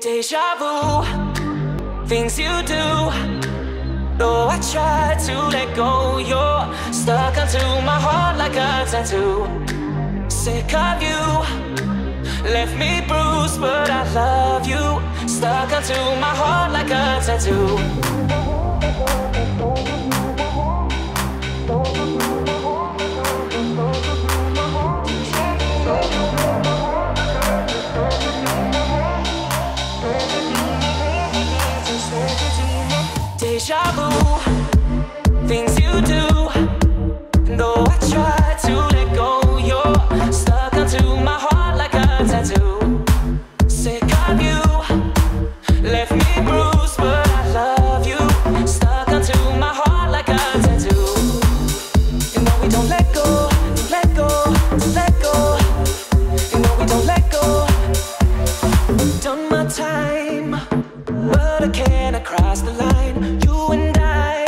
Deja vu, things you do. Though I try to let go, you're stuck onto my heart like a tattoo. Sick of you, left me bruised, but I love you. Stuck onto my heart like a tattoo. Deja vu, things you do. Though I try to let go, you're stuck onto my heart like a tattoo. Sick of you, left me bruised, but I love you. Stuck onto my heart like a tattoo. You know we don't let go, let go, let go. You know we don't let go. Done my time, but I can't cross the line. You and I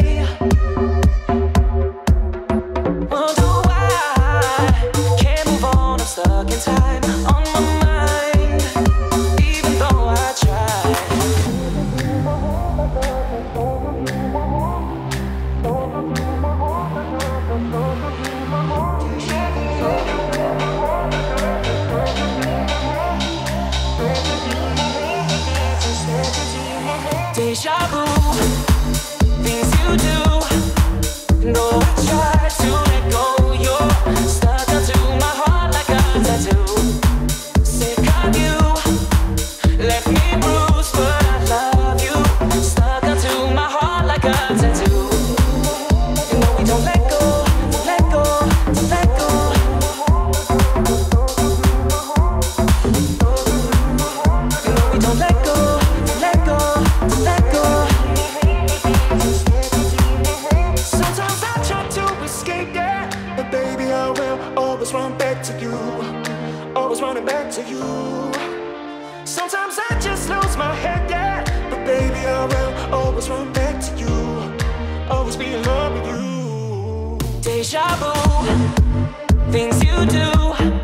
wonder why can't move on. I'm stuck in time on my mind, even though I try. Deja vu, things you do. Though I try to let go, you're stuck onto my heart like a tattoo. Sick of you, left me bruised, but I love you. Stuck onto my heart like a tattoo. You know we don't let go, let go, let go. You know we don't let go, let go, let go. Sometimes I try to escape, yeah, but baby I will always run back to you. Always running back to you. Sometimes I just lose my head, yeah, but baby I will always run back to you. Always be in love with you. Deja vu, things you do.